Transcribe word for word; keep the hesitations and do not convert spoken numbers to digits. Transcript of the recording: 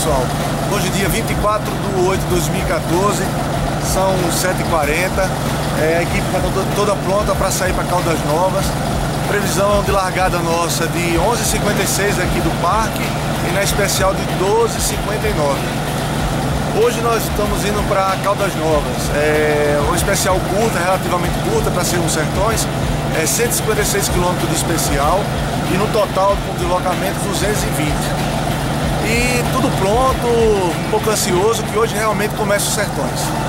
pessoal, hoje dia vinte e quatro de oito de dois mil e quatorze, são sete e quarenta, é, a equipe está toda pronta para sair para Caldas Novas. Previsão de largada nossa de onze e cinquenta e seis aqui do parque e na especial de doze e cinquenta e nove. Hoje nós estamos indo para Caldas Novas, é uma especial curta, relativamente curta para ser um Sertões, é cento e cinquenta e seis quilômetros de especial e no total com deslocamento duzentos e vinte. E tudo pronto, um pouco ansioso que hoje realmente começa os Sertões.